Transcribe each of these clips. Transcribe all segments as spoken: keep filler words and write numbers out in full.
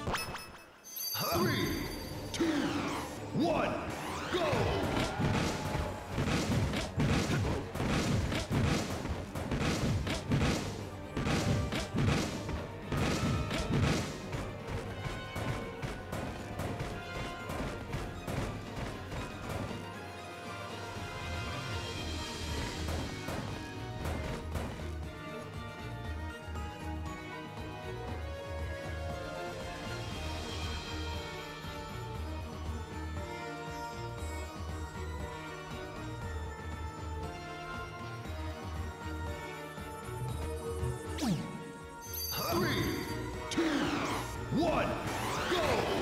Three, two, one, go! Three, two, one, go!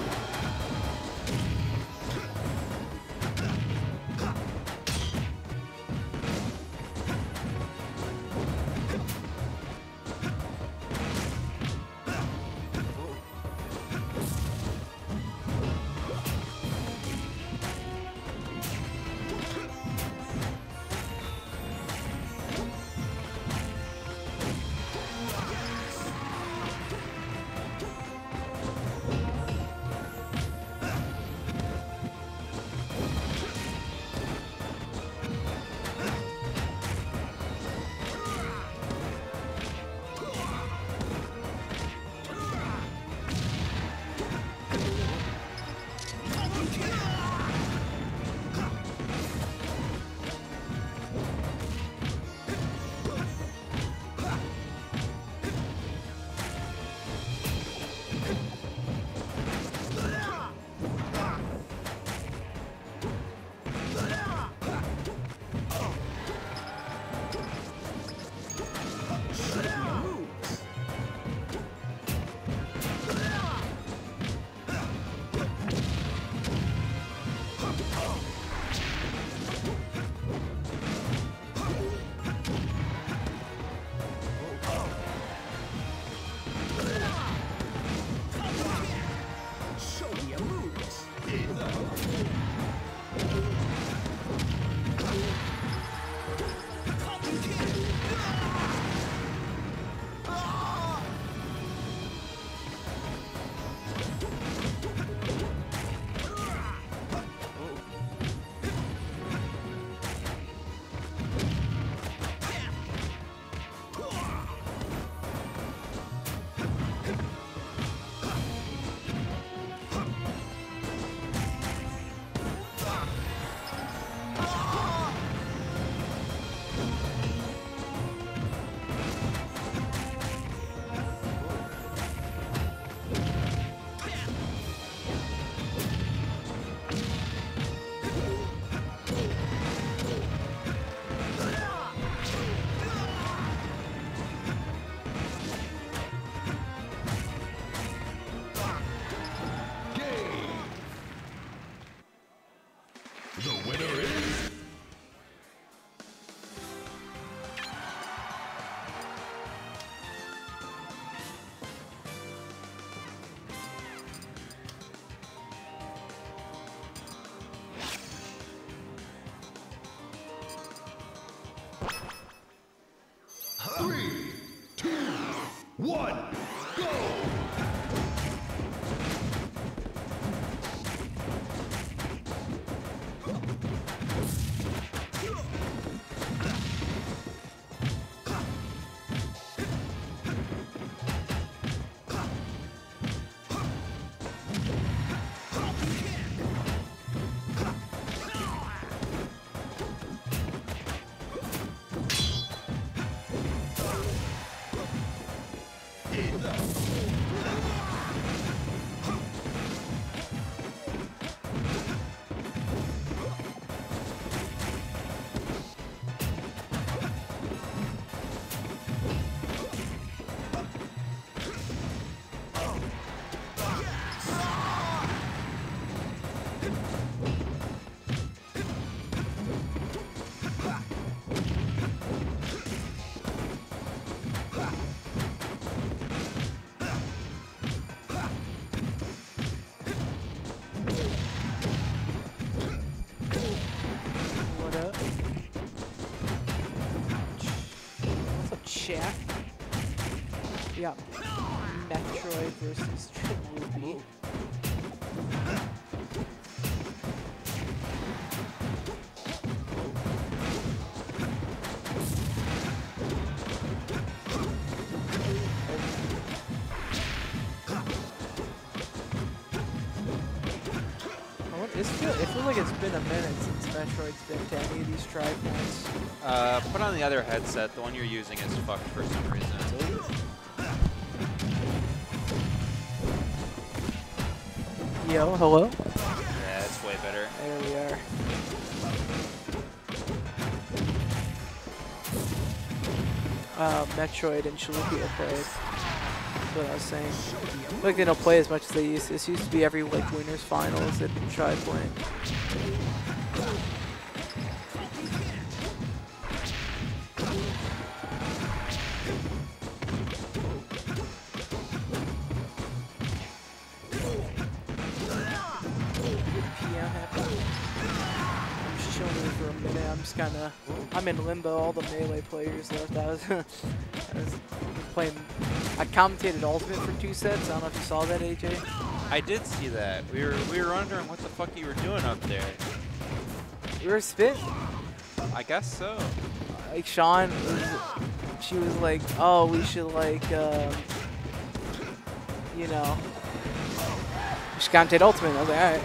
The winner is... Three, two, one, go! Check. Yep. Metroid versus Chaloopy. It's feel, it feels like it's been a minute since Metroid's been to any of these Tripoints. Uh, put on the other headset. The one you're using is fucked for some reason. Yo, hello? Yeah, it's way better. There we are. Uh, Metroid and Chaloopy are played. That's what I was saying. I feel like they don't play as much as they used to. This used to be every like winners finals at Tripoint. I'm just chilling here for a minute. I'm just kind of, I'm in limbo. All the melee players left. I was, I was playing. I commentated Ultimate for two sets. I don't know if you saw that, A J. I did see that. We were we were wondering what the fuck you were doing up there. We were spitting. I guess so. Like Sean, was, she was like, "Oh, we should like, um, you know, we should commentate Ultimate." I was like, "All right."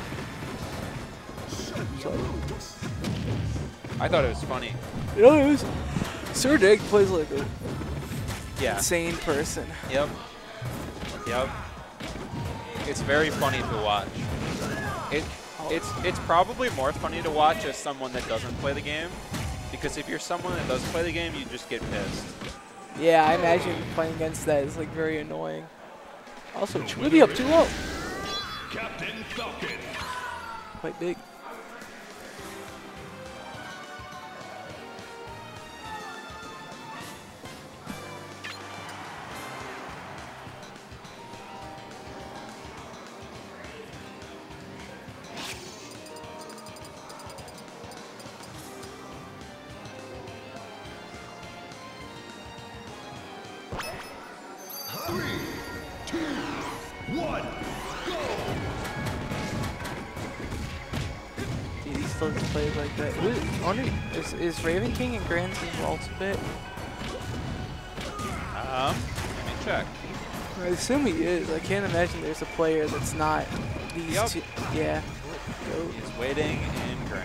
So, I thought it was funny. you know, it was. Sir Dig plays like a Yeah. insane person. Yep. Yep. It's very funny to watch. It it's it's probably more funny to watch as someone that doesn't play the game, because if you're someone that does play the game, you just get pissed. Yeah, I imagine playing against that is like very annoying. Also, Chaloopy up too low. Captain Falcon. Quite big. Three, two, one, go! Dude, he still just plays like that. Who is, I wonder, is, is Raven King and Grand's Ultimate? Um, let me check. I assume he is. I can't imagine there's a player that's not these Yep. two. Yeah. Go. He's waiting in grants.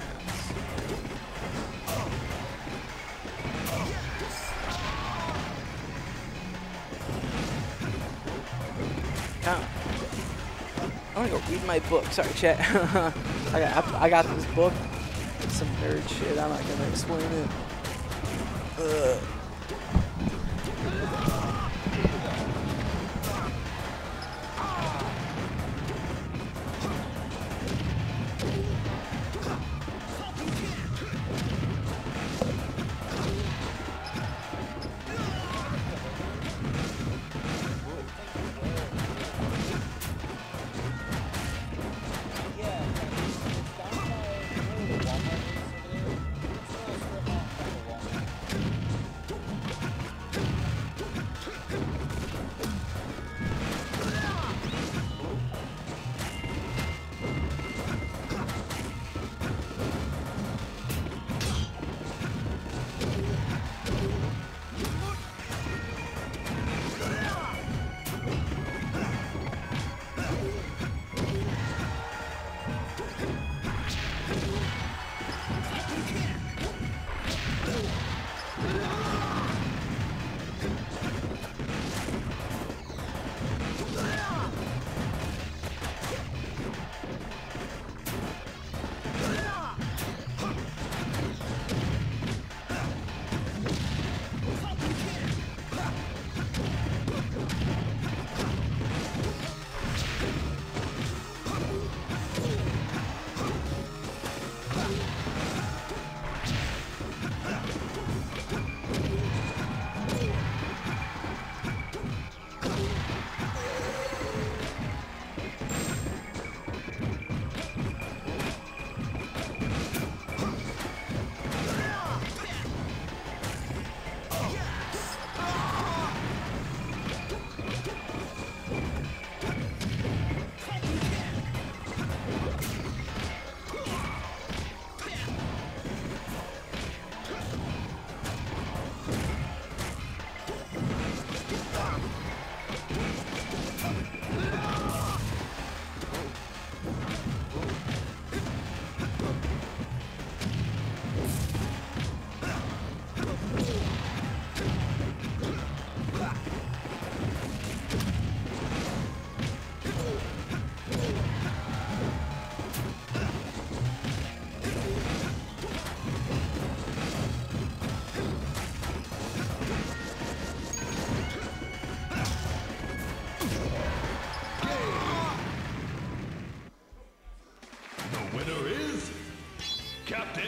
Now, I'm gonna go read my book. Sorry, chat. I got I, I got this book. Some nerd shit. I'm not gonna explain it. Ugh.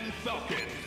Falcon.